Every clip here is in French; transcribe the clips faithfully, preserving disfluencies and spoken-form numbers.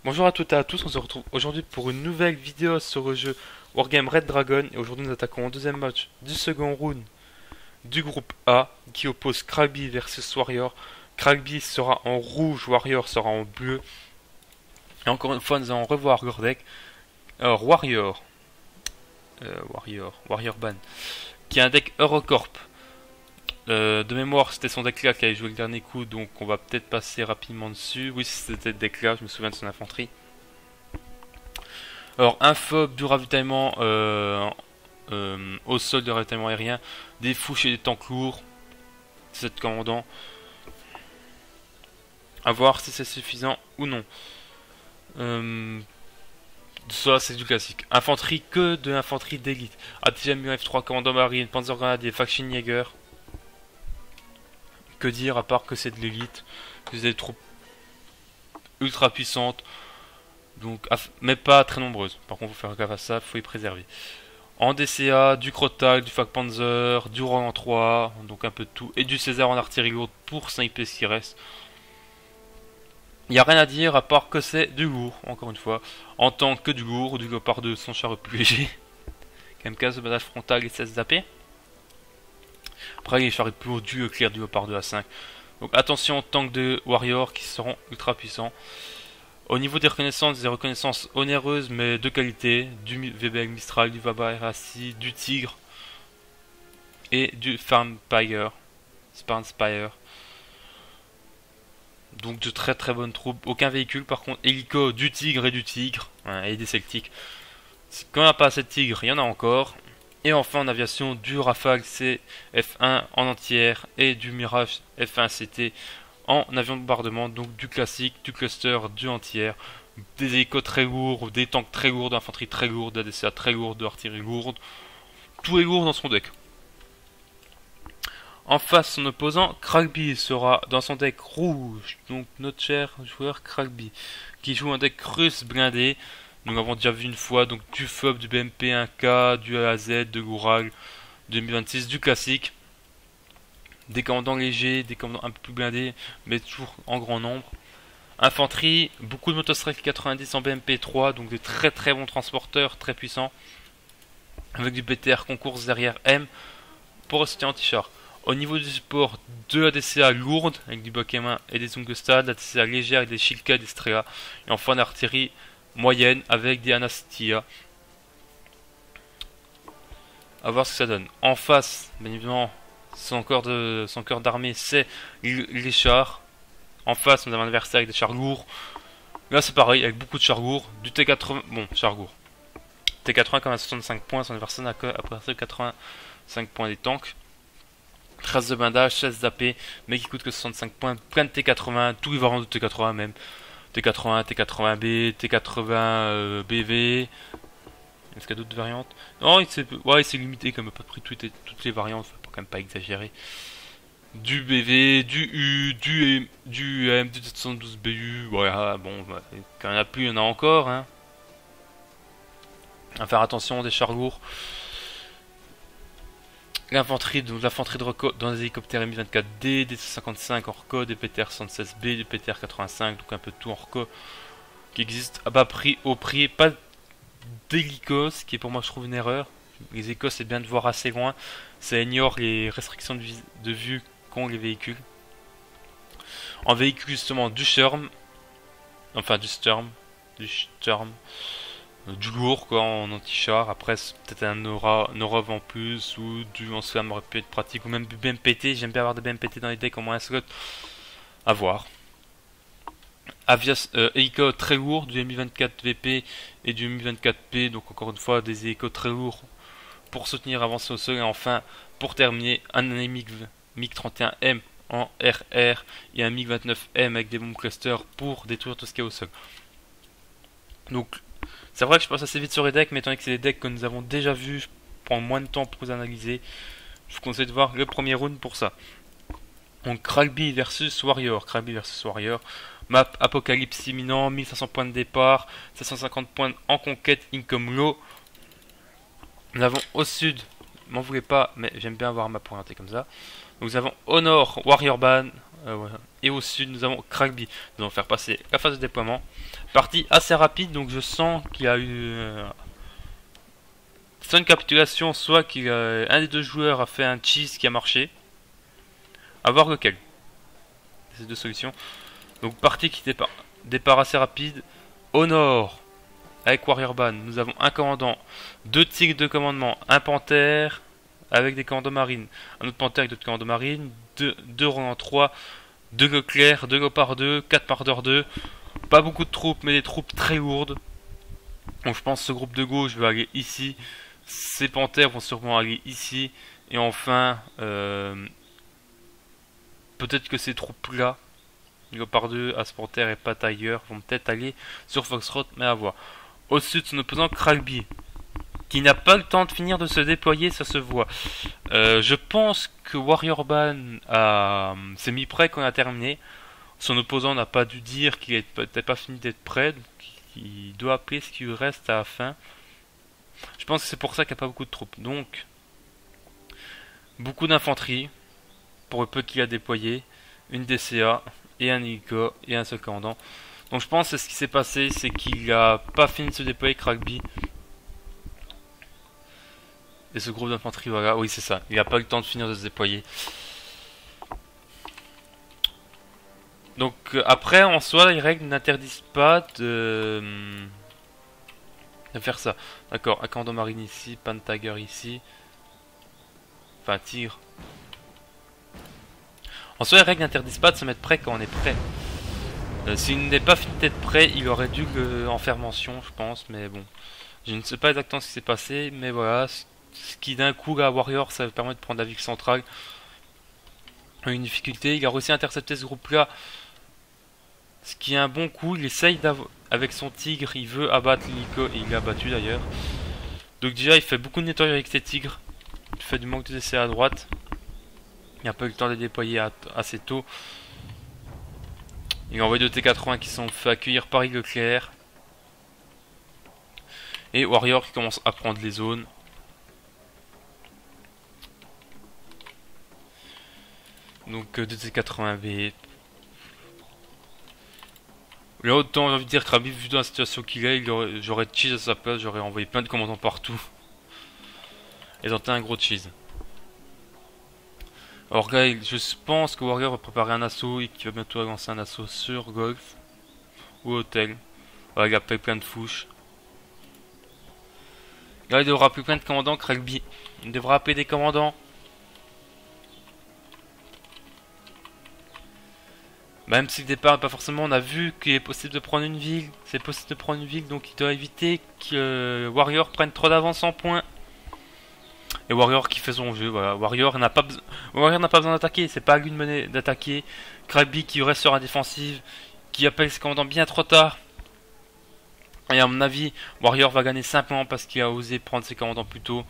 Bonjour à toutes et à tous, on se retrouve aujourd'hui pour une nouvelle vidéo sur le jeu Wargame Red Dragon. Et aujourd'hui nous attaquons au deuxième match du second round du groupe A qui oppose Kragby versus Warrior. Kragby sera en rouge, Warrior sera en bleu. Et encore une fois nous allons revoir leur deck. Alors Warrior, euh, Warrior, Warrior Ban, qui est un deck Eurocorp. Euh, de mémoire, c'était son deck là qui avait joué le dernier coup, donc on va peut-être passer rapidement dessus. Oui, c'était le deck là, je me souviens de son infanterie. Alors, un phobe du ravitaillement euh, euh, au sol de ravitaillement aérien, des fouches et des tanks lourds, sept commandants. À voir si c'est suffisant ou non. Euh, ça, c'est du classique. Infanterie, que de l'infanterie d'élite. A T G M U F trois, commandant marine, panzer grenadier, faction Jäger. Que dire à part que c'est de l'élite, que c'est des troupes ultra puissantes, donc, mais pas très nombreuses. Par contre, faut faire gaffe à ça, faut y préserver. En D C A, du Crotag, du Fag-Panzer, du Roland trois, donc un peu de tout, et du César en artillerie lourde pour sniper ce qui reste. Il n'y a rien à dire à part que c'est du lourd, encore une fois. En tant que du lourd, du Léopard deux, son char plus léger. K M K, de battage frontal et seize zappé. Après, les chars plus haut du clair du Léopard deux à cinq. Donc attention aux tanks de Warrior qui seront ultra puissants. Au niveau des reconnaissances, des reconnaissances onéreuses mais de qualité, du V B L Mistral, du Vaba R A C I, du Tigre et du Farmspire. Farmspire. Donc de très très bonnes troupes. Aucun véhicule par contre, hélico, du Tigre et du Tigre, hein, et des Celtiques. Quand on n'a pas assez de Tigre, il y en a encore. Et enfin en aviation, du Rafale C F un en entière et du Mirage F un C T en avion de bombardement, donc du classique, du cluster, du entière, des hélicos très lourds, des tanks très lourds, d'infanterie très lourde, d'A D C A très lourde, d'artillerie lourde. Tout est lourd dans son deck. En face, son opposant, Kragby sera dans son deck rouge, donc notre cher joueur Kragby, qui joue un deck russe blindé. Nous l'avons déjà vu une fois, donc du F O B, du B M P un K, du A A Z, de Goural, deux mille vingt-six, du classique. Des commandants légers, des commandants un peu plus blindés, mais toujours en grand nombre. Infanterie, beaucoup de Motostrike quatre-vingt-dix en B M P trois, donc des très très bons transporteurs, très puissants. Avec du B T R concours derrière M pour aussi anti-char. Au niveau du support, deux A D C A lourdes avec du Bakemin et des Zungestad, A D C A légères avec des Shilka et des Strea. Et enfin l'artillerie moyenne avec des Anastia. A voir ce que ça donne. En face, bien évidemment, son corps de son corps d'armée, c'est les chars. En face, nous avons un adversaire avec des chars lourds. Là, c'est pareil, avec beaucoup de chars lourds. Du T quatre-vingts, bon, chars lourds. T quatre-vingts quand même à soixante-cinq points, son adversaire n'a qu'après quatre-vingt-cinq points des tanks. treize de blindage, seize d'A P, mais qui coûte que soixante-cinq points. Plein de T quatre-vingts, tous les variants de T quatre-vingts même. T quatre-vingts, T quatre-vingts B, T quatre-vingts euh, B V. Est-ce qu'il y a d'autres variantes? Non, il s'est ouais, limité comme pas pris toutes, toutes les variantes, faut quand même pas exagérer. Du B V, du U, du M, du M, du sept cent douze B U, voilà, bon, bah, quand il n'y en a plus, il y en a encore, hein. À faire attention des chars lourds. L'infanterie, donc l'infanterie de reco dans les hélicoptères M I vingt-quatre D, des C cinquante-cinq en reco, des P T R soixante-seize B, des P T R quatre-vingt-cinq, donc un peu de tout en reco, qui existe à bas prix, au prix, pas d'hélicos, ce qui est pour moi je trouve une erreur. Les hélicos c'est bien de voir assez loin, ça ignore les restrictions de, de vue qu'ont les véhicules. En véhicule justement du Sturm, enfin du Sturm, du Sturm, euh, du lourd quoi en anti-char, après peut-être un aura, un Aurov en plus, ou du lance-flamme aurait pu être pratique, ou même du B M P T, j'aime bien avoir des B M P T dans les decks, au moins un slot, à voir. Avias, euh, hélico très lourd, du M I vingt-quatre V P et du M I vingt-quatre P, donc encore une fois des hélicos très lourds pour soutenir avancer au sol. Et enfin, pour terminer, un MiG, MiG trente et un M en R R et un MiG vingt-neuf M avec des bombes clusters pour détruire tout ce qui est au sol. Donc, c'est vrai que je passe assez vite sur les decks, mais étant donné que c'est des decks que nous avons déjà vus, je prends moins de temps pour les analyser. Je vous conseille de voir le premier round pour ça. Donc, Kragby versus Warrior. Kragby versus Warrior. Map Apocalypse imminent, mille cinq cents points de départ, sept cent cinquante points en conquête, income low. Nous avons au sud, m'en voulez pas, mais j'aime bien avoir ma map orientée comme ça. Donc nous avons au nord Warrior Ban, Euh, ouais. Et au sud, nous avons Cragby. Nous allons faire passer la phase de déploiement. Partie assez rapide, donc je sens qu'il y a eu... Euh, soit une capitulation, soit qu'un des deux joueurs a fait un cheese qui a marché. À voir lequel. Ces deux solutions. Donc partie qui départ, départ assez rapide. Au nord, avec Warrior Ban, nous avons un commandant, deux tigres de commandement, un panthère avec des commandos marines, un autre panthère avec d'autres commandos marines, deux, deux Roland trois, deux Leclerc, deux Leopard deux, quatre Marder deux. Pas beaucoup de troupes, mais des troupes très lourdes. Donc je pense que ce groupe de gauche va aller ici. Ces panthères vont sûrement aller ici. Et enfin, euh, peut-être que ces troupes-là, Leopard deux, As Panthère et pas Tiger, vont peut-être aller sur Foxtrot, mais à voir. Au-dessus de son opposant, Cragby, qui n'a pas le temps de finir de se déployer, ça se voit. Euh, je pense que Warrior Ban a... s'est mis prêt quand il a terminé. Son opposant n'a pas dû dire qu'il n'était pas fini d'être prêt, donc il doit appeler ce qui lui reste à la fin. Je pense que c'est pour ça qu'il n'y a pas beaucoup de troupes. Donc, beaucoup d'infanterie, pour le peu qu'il a déployé, une D C A, et un hélico, et un seul commandant. Donc je pense que ce qui s'est passé, c'est qu'il n'a pas fini de se déployer, Cragby. Et ce groupe d'infanterie, voilà, oui c'est ça, il n'a pas eu le temps de finir de se déployer. Donc euh, après, en soi, les règles n'interdisent pas de, de faire ça. D'accord, un commandant marine ici, pan tiger ici. Enfin, tigre. En soi, les règles n'interdisent pas de se mettre prêt quand on est prêt. Euh, S'il n'est pas fini d'être prêt, il aurait dû le, en faire mention, je pense. Mais bon, je ne sais pas exactement ce qui s'est passé. Mais voilà, ce qui d'un coup, là, Warrior, ça permet de prendre la ville centrale. Une difficulté, il a réussi à intercepter ce groupe-là. Ce qui est un bon coup, il essaye d'avoir... Avec son tigre, il veut abattre l'hélico et il l'a abattu d'ailleurs. Donc déjà, il fait beaucoup de nettoyage avec ses tigres. Il fait du manque de D C à droite. Il n'a pas eu le temps de les déployer assez tôt. Il a envoyé deux T quatre-vingts qui sont fait accueillir par Leclerc. Et Warrior qui commence à prendre les zones. Donc deux T quatre-vingts B. Là, autant j'ai envie de dire Cragby, vu dans la situation qu'il est, j'aurais cheese à sa place, j'aurais envoyé plein de commandants partout. Et tenté un gros cheese. Alors là, je pense que Warrior va préparer un assaut et qu'il va bientôt lancer un assaut sur Golf ou Hôtel. Voilà, il a appelé plein de fouches. Là, il devra appeler plein de commandants, Cragby. Il devra appeler des commandants. Même si le départ n'est pas forcément, on a vu qu'il est possible de prendre une ville. C'est possible de prendre une ville, donc il doit éviter que euh, Warrior prenne trop d'avance en points. Et Warrior qui fait son jeu, voilà. Warrior n'a pas, Warrior n'a pas besoin d'attaquer, c'est pas à lui de mener d'attaquer. Cragby qui reste sur la défensive, qui appelle ses commandants bien trop tard. Et à mon avis, Warrior va gagner simplement parce qu'il a osé prendre ses commandants plus tôt.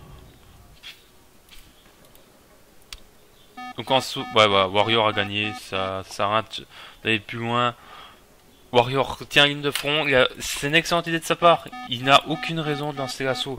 Donc en sous, ouais, ouais, Warrior a gagné, ça, ça rate d'aller plus loin. Warrior tient une ligne de front, c'est une excellente idée de sa part. Il n'a aucune raison de lancer l'assaut.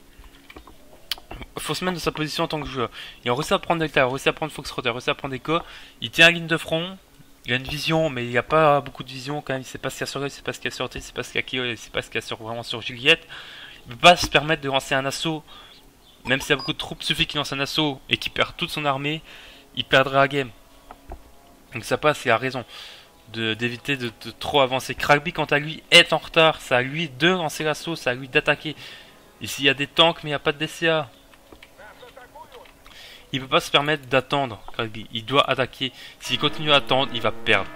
Il faut se mettre dans sa position en tant que joueur. Il a réussi à prendre Delta, il a réussi à prendre Foxtrot, il a réussi à prendre Echo. Il tient la ligne de front, il a une vision, mais il n'y a pas beaucoup de vision quand même. Il sait pas ce qu'il y a sur lui, il sait pas ce qu'il y a sur T, il sait pas ce qu'il y a Kyo, il sait pas ce qu'il y a sur, vraiment sur Juliette. Il ne peut pas se permettre de lancer un assaut, même s'il y a beaucoup de troupes, il suffit qu'il lance un assaut et qu'il perd toute son armée. Il perdra la game. Donc ça passe, il a raison d'éviter de, de, de trop avancer. Cragby quant à lui est en retard. C'est à lui de lancer l'assaut, c'est à lui d'attaquer. Ici il y a des tanks mais il n'y a pas de D C A. Il peut pas se permettre d'attendre, Cragby. Il doit attaquer. S'il continue à attendre, il va perdre.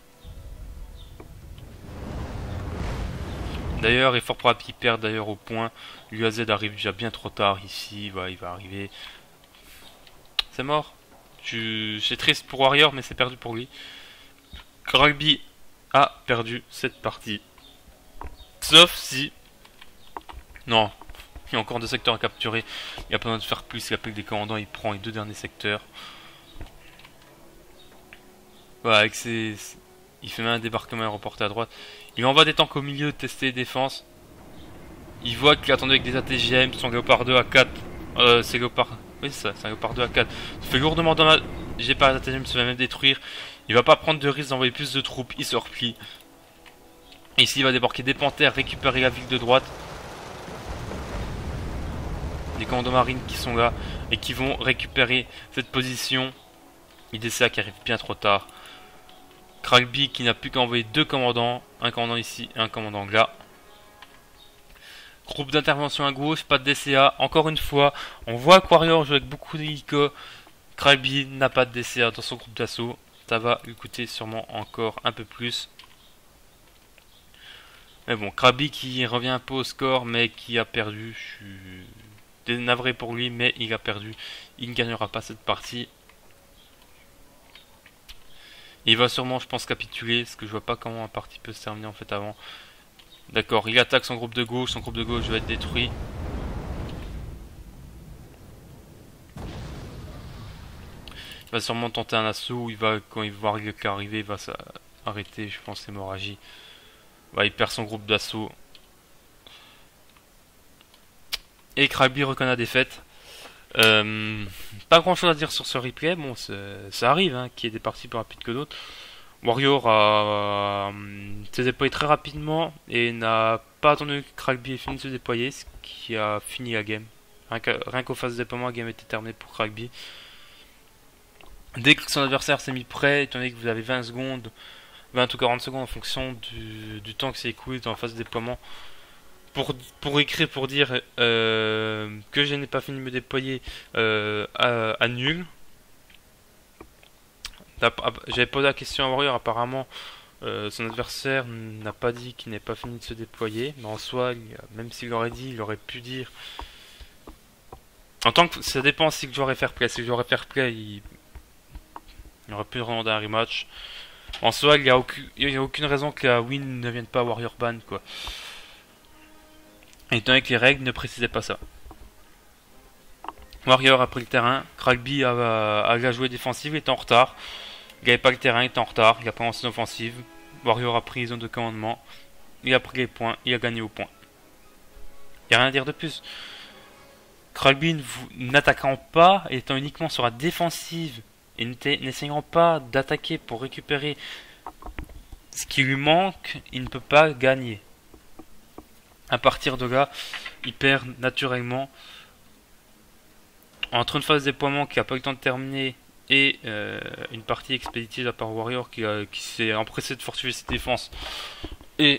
D'ailleurs, il est fort probable qu'il perde d'ailleurs au point. L'U A Z arrive déjà bien trop tard ici. Voilà, il va arriver. C'est mort. C'est triste pour Warrior, mais c'est perdu pour lui. Cragby a perdu cette partie. Sauf si... Non. Il y a encore deux secteurs à capturer. Il n'y a pas besoin de faire plus. Il appelle des commandants. Il prend les deux derniers secteurs. Voilà, avec ses... Il fait même un débarquement aéroporté à droite. Il envoie des tanks au milieu, tester les défenses. Il voit qu'il attendait avec des A T G M, son Léopard deux à quatre. Euh, c'est Léopard... Oui, c'est ça, c'est un Léopard deux à quatre. Ça fait lourdement dommage. J'ai pas les A T G M, se va même détruire. Il va pas prendre de risque d'envoyer plus de troupes, il se replie. Ici il va débarquer des panthères, récupérer la ville de droite. Des commandos marines qui sont là et qui vont récupérer cette position. I D C A qui arrive bien trop tard. Cragby qui n'a plus qu'à envoyer deux commandants, un commandant ici et un commandant là. Groupe d'intervention à gauche, pas de D C A. Encore une fois, on voit que Warrior joue avec beaucoup d'hélicos. Cragby n'a pas de D C A dans son groupe d'assaut. Ça va lui coûter sûrement encore un peu plus. Mais bon, Cragby qui revient un peu au score, mais qui a perdu. Je suis navré pour lui, mais il a perdu. Il ne gagnera pas cette partie. Il va sûrement, je pense, capituler, parce que je vois pas comment un parti peut se terminer en fait avant. D'accord, il attaque son groupe de gauche, son groupe de gauche va être détruit. Il va sûrement tenter un assaut, il va, quand il va voir le cas arriver, il va s'arrêter, je pense, l'hémorragie. Bah, il perd son groupe d'assaut. Et Cragby reconnaît la défaite. Euh, pas grand chose à dire sur ce replay, bon ça arrive hein, qu'il y ait des parties plus rapides que d'autres. Warrior a euh, s'est déployé très rapidement et n'a pas attendu que Cragby ait fini de se déployer, ce qui a fini la game. Rien qu'au phase de déploiement, la game était terminée pour Cragby. Dès que son adversaire s'est mis prêt, étant donné que vous avez vingt secondes, vingt ou quarante secondes en fonction du, du temps qui s'est écoulé dans la phase de déploiement, Pour, pour écrire, pour dire euh, que je n'ai pas fini de me déployer euh, à, à nul. J'avais posé la question à Warrior, apparemment euh, son adversaire n'a pas dit qu'il n'est pas fini de se déployer, mais en soi, même s'il l'aurait dit, il aurait pu dire. En tant que ça dépend si le joueur est fair play. Si le joueur est fair play, il, il aurait pu demander un rematch. En soi, il n'y a, aucune, il y a aucune raison que la win ne vienne pas à Warrior ban, quoi. Étant donné que les règles ne précisaient pas ça. Warrior a pris le terrain. Cragby a, a, a joué défensive, il était en retard. Il n'avait pas le terrain, il était en retard. Il a pris en zone offensive. Warrior a pris zone de commandement. Il a pris les points, il a gagné au point. Il n'y a rien à dire de plus. Cragby n'attaquant pas, étant uniquement sur la défensive et n'essayant pas d'attaquer pour récupérer ce qui lui manque, il ne peut pas gagner. À partir de là, il perd naturellement. Entre une phase de déploiement qui n'a pas eu le temps de terminer et euh, une partie expéditive à part Warrior qui, qui s'est empressé de fortifier ses défenses et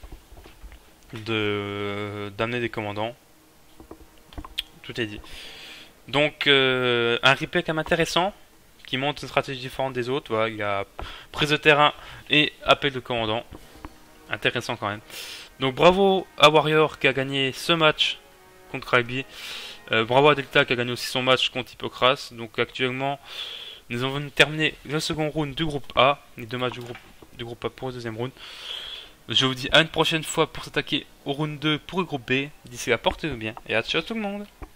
de d'amener des commandants. Tout est dit. Donc euh, un replay quand même intéressant qui montre une stratégie différente des autres. Voilà, il y a prise de terrain et appel de commandant. Intéressant quand même. Donc bravo à Warrior qui a gagné ce match contre Cragby. Euh, bravo à Delta qui a gagné aussi son match contre Hippocras. Donc actuellement, nous avons terminé le second round du groupe A. Les deux matchs du groupe, du groupe A pour le deuxième round. Je vous dis à une prochaine fois pour s'attaquer au round deux pour le groupe B. D'ici là, portez-vous bien et à ciao tout le monde.